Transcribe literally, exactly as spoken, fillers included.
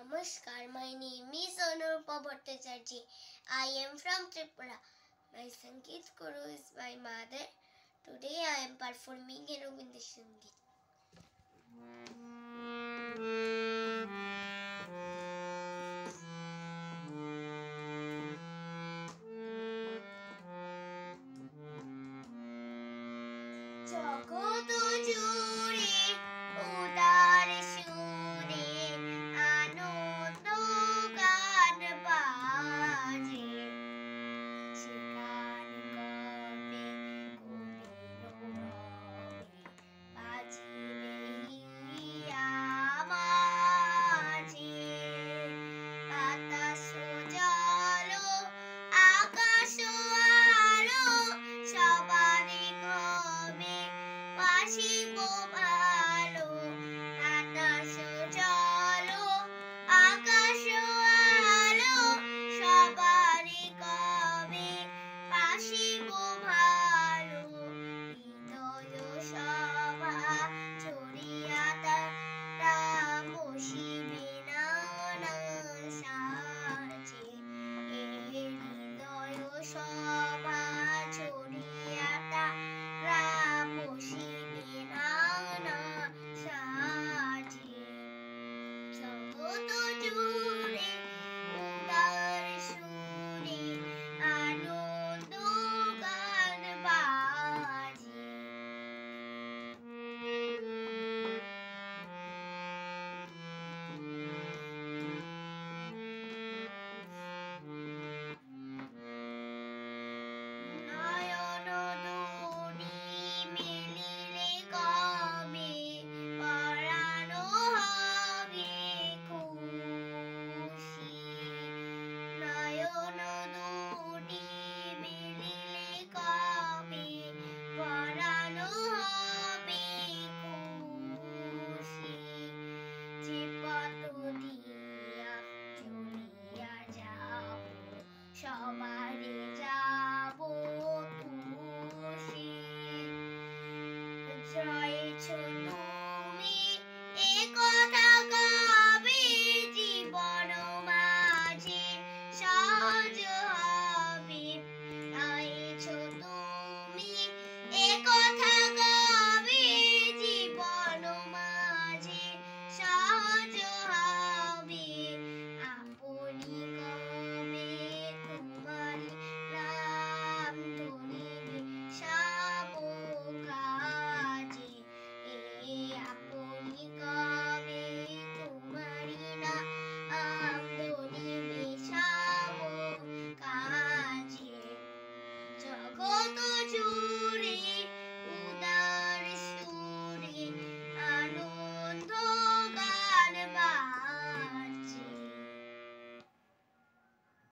Namaskar, my name is Anurupa Bhattacharjee. I am from Tripura. My Sangeet Guru is my mother. Today I am performing a Rabindra Sangeet. জগৎ জুড়ে উদার সুরে আনন্দ গান বাজে, সে গান গাবে কবির রবে, বাজিবে হিয়া মাঝে। বাতাস জল আকাশ আলো সবারই কবে বাসিব ভালো। বাতাস জল আকাশ আলো সবারই কবে বাসিব ভালো। হৃদয় সভা ছড়িয়া তারা বসিবে নানা সাজে। হৃদয় সভা ছড়িয়া তারা বসিবে নানা সাজে। জগৎ জুড়ে উদার সুরে আনন্দ গান বাজে। নয়ন দুটি মিলিলে কবে পরাণ হবে খুশি। নয়ন দুটি মিলিলে কবে পরাণ হবে খুশি। যে পথ দিয়া চলিয়া যাও সবাই